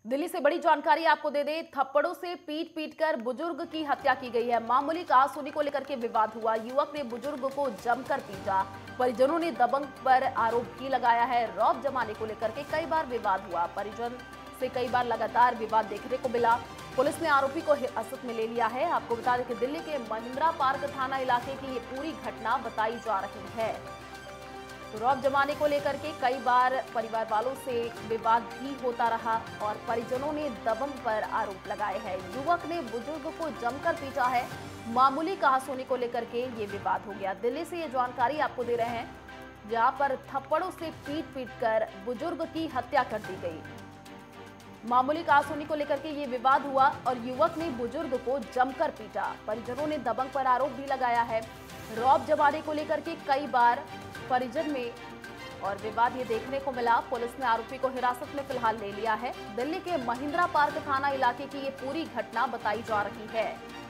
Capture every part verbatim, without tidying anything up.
दिल्ली से बड़ी जानकारी आपको दे दें, थप्पड़ों से पीट पीट कर बुजुर्ग की हत्या की गई है। मामूली कहासुनी को लेकर के विवाद हुआ। युवक ने बुजुर्ग को जमकर पीटा। परिजनों ने दबंग पर आरोप भी लगाया है। रौब जमाने को लेकर के कई बार विवाद हुआ। परिजन से कई बार लगातार विवाद देखने को मिला। पुलिस ने आरोपी को हिरासत में ले लिया है। आपको बता दें कि दिल्ली के महिंद्रा पार्क थाना इलाके की ये पूरी घटना बताई जा रही है। तो रौब जमाने को लेकर के कई बार परिवार वालों से विवाद भी होता रहा और परिजनों ने दबंग पर आरोप लगाए हैं। युवक ने बुजुर्ग को जमकर पीटा है। मामूली कहासुनी को लेकर के ये विवाद हो गया। दिल्ली से ये जानकारी आपको दे रहे हैं, जहां पर थप्पड़ों से पीट पीट कर बुजुर्ग की हत्या कर दी गई। मामूली कहासुनी को लेकर के ये विवाद हुआ और युवक ने बुजुर्ग को जमकर पीटा। परिजनों ने दबंग पर आरोप भी लगाया है। रौब जमाने को लेकर के कई बार परिजन में और विवाद ये देखने को मिला। पुलिस ने आरोपी को हिरासत में फिलहाल ले लिया है। दिल्ली के महिंद्रा पार्क थाना इलाके की ये पूरी घटना बताई जा रही है।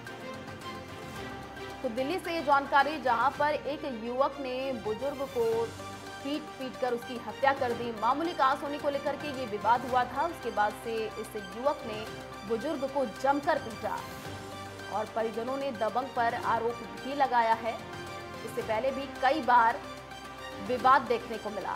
तो दिल्ली से ये जानकारी, जहां पर एक युवक ने बुजुर्ग को पीट पीट कर उसकी हत्या कर दी। मामूली कहासुनी को लेकर के ये विवाद हुआ था। उसके बाद से इस युवक ने बुजुर्ग को जमकर पीटा और परिजनों ने दबंग पर आरोप भी लगाया है। इससे पहले भी कई बार विवाद देखने को मिला।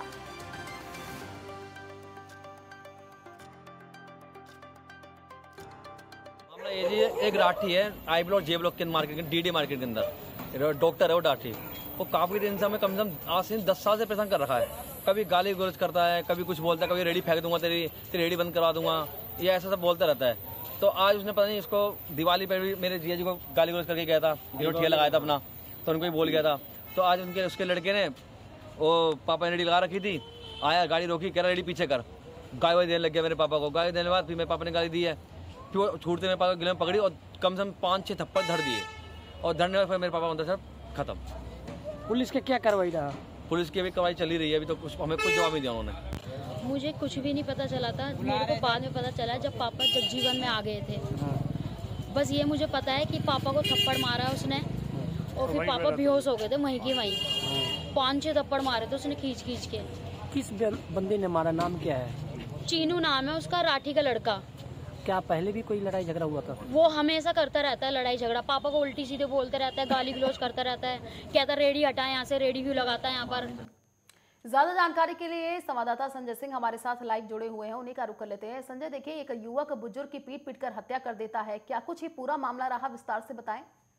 मामला ये जी, एक राठी है आई ब्लॉक जे ब्लॉक के मार्केट के डीडी मार्केट के अंदर डॉक्टर है वो राठी। वो काफी दिन से हमें कम से कम आज से दस साल से परेशान कर रखा है। कभी गाली गलौज करता है, कभी कुछ बोलता है, कभी रेडी फेंक दूंगा, तेरी तेरी रेडी बंद करवा दूंगा, ये ऐसा सब बोलता रहता है। तो आज उसने पता नहीं इसको दिवाली पर भी मेरे जिया जी को गाली गलौज करके गया था, ठेला लगाया था अपना, तो उनको ही बोल गया था। तो आज उनके उसके लड़के ने वो पापा ने रेडी लगा रखी थी, आया गाड़ी रोकी, कह रहा रेडी पीछे कर, गाय वाई देने लग गया मेरे पापा को। गाय देने के बाद फिर मेरे पापा ने गाली दी है, फिर छूटते मेरे पापा गिले में पकड़ी और कम से कम पाँच छः थप्पड़ धर दिए और धरने में फिर मेरे पापा अंदर सब खत्म। पुलिस के क्या कार्रवाई रहा? पुलिस की अभी कार्रवाई चली रही है, अभी तो कुछ हमें कुछ जवाब नहीं दिया उन्होंने। मुझे कुछ भी नहीं पता चला था। मेरे को बाद में पता चला जब पापा जगजीवन में आ गए थे। बस ये मुझे पता है कि पापा को थप्पड़ मारा उसने और फिर पापा बेहोश हो गए थे वहीं के वहीं। पाँच छह थप्पड़ मारे थे उसने खींच खींच के। किस बंदे ने मारा, नाम क्या है? चीनू नाम है उसका, राठी का लड़का। क्या पहले भी कोई लड़ाई झगड़ा हुआ था? वो हमेशा करता रहता है लड़ाई झगड़ा। पापा को उल्टी सीधे बोलते रहता है, गाली गलौज करता रहता है, कहता रेडी हटा यहाँ से, रेडी क्यों लगाता है यहाँ पर। ज्यादा जानकारी के लिए संवाददाता संजय सिंह हमारे साथ लाइव जुड़े हुए हैं, उन्हीं का रुख कर लेते हैं। संजय, देखिए, एक युवक बुजुर्ग की पीट पीट कर हत्या कर देता है, क्या कुछ ही पूरा मामला रहा, विस्तार से बताएं।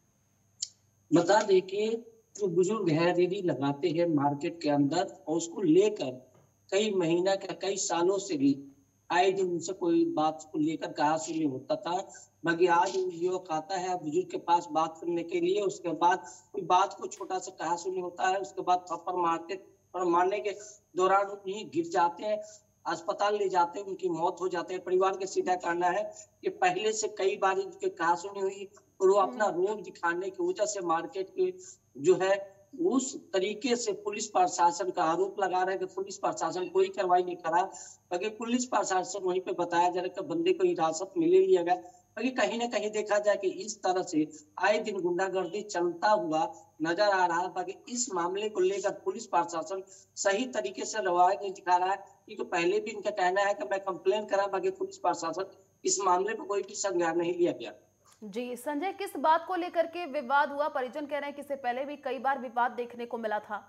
बता दें कि जो बुजुर्ग है रेडी लगाते हैं मार्केट के अंदर और उसको लेकर कई महीना का कई सालों से भी आए दिन उनसे कोई बात को लेकर कहासुनी होता था। बाकी आज युवक आता है बुजुर्ग के पास बात करने के लिए, उसके बाद कोई बात को छोटा सा कहासुनी होता है, उसके बाद थप्पड़ मारते और मारने के दौरान वहीं गिर जाते हैं, अस्पताल ले जाते हैं, उनकी मौत हो जाती है। परिवार के सीधा कहना है कि पहले से कई बार इनके कहासुनी हुई और वो अपना रोग दिखाने की वजह से मार्केट के जो है उस तरीके से पुलिस प्रशासन का आरोप लगा रहे हैं कि पुलिस प्रशासन कोई कार्रवाई नहीं करा। बाकी पुलिस प्रशासन वहीं पे बताया जा रहा है कि बंदे को हिरासत में ले लिया गया। बाकी कहीं ना कहीं देखा जाए कि इस तरह से आए दिन गुंडागर्दी चलता हुआ नजर आ रहा है। बाकी इस मामले को लेकर पुलिस प्रशासन सही तरीके से रवैया नहीं दिखा रहा है, क्योंकि पहले भी इनका कहना है कि मैं कंप्लेन करा, बाकी पुलिस प्रशासन इस मामले पर कोई भी संज्ञान नहीं लिया गया। जी संजय, किस बात को लेकर के विवाद हुआ? परिजन कह रहे हैं कि इससे पहले भी कई बार विवाद देखने को मिला था।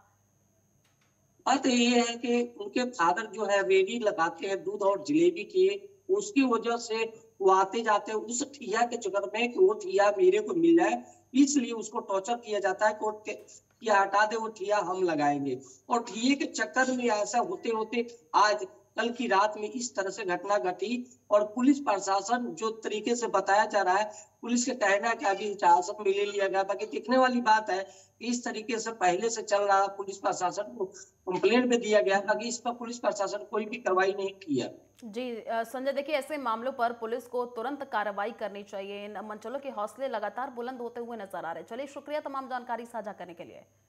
बात तो ये है कि उनके फादर जो है रेडी लगाते हैं दूध और जलेबी की, उसकी वजह से वो आते जाते हैं उस ठिया के चक्कर में कि वो ठिया मेरे को मिल जाए, इसलिए उसको टॉर्चर किया जाता है। कोर्ट के ठिया हटा दे, वो ठिया हम लगाएंगे। और ठिये के चक्कर में ऐसा होते होते आज कल की रात में इस तरह से घटना घटी और पुलिस प्रशासन जो तरीके से बताया जा रहा है, पुलिस का कहना है कि अभी हिरासत में ले लिया गया। बाकी देखने वाली बात है कि इस तरीके से पहले से चल रहा, पुलिस प्रशासन को कंप्लेंट भी दिया गया, बाकी इस पर पुलिस प्रशासन कोई भी कार्रवाई नहीं किया। जी संजय, देखिए, ऐसे मामलों पर पुलिस को तुरंत कार्रवाई करनी चाहिए। इन मंचलों के हौसले लगातार बुलंद होते हुए नजर आ रहे हैं। चलिए, शुक्रिया तमाम जानकारी साझा करने के लिए।